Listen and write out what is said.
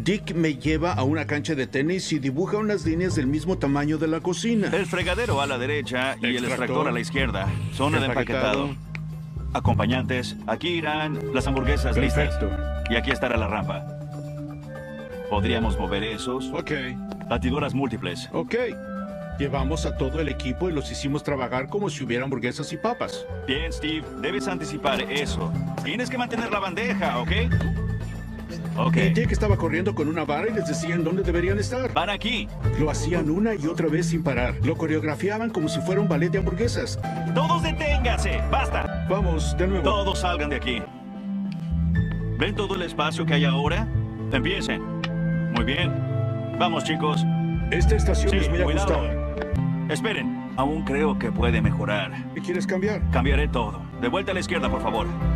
Dick me lleva a una cancha de tenis y dibuja unas líneas del mismo tamaño de la cocina. El fregadero a la derecha y el extractor a la izquierda. Zona de Empaquetado. empaquetado. Acompañantes. Aquí irán las hamburguesas Perfecto. listas. Y aquí estará la rampa. Podríamos mover esos. Ok, Batidoras múltiples. ok. Llevamos a todo el equipo y los hicimos trabajar como si hubiera hamburguesas y papas. Bien, Steve. Debes anticipar eso. Tienes que mantener la bandeja, ¿ok? Ok. Y Dick estaba corriendo con una vara y les decían dónde deberían estar. Van aquí. Lo hacían una y otra vez sin parar. Lo coreografiaban como si fuera un ballet de hamburguesas. Todos deténganse. Basta. Vamos, de nuevo. Todos salgan de aquí. ¿Ven todo el espacio que hay ahora? Empiecen. Muy bien. Vamos, chicos. Esta estación Sí, es muy cuidado. ajustada. Esperen. Aún creo que puede mejorar. ¿Qué quieres cambiar? Cambiaré todo. De vuelta a la izquierda, por favor.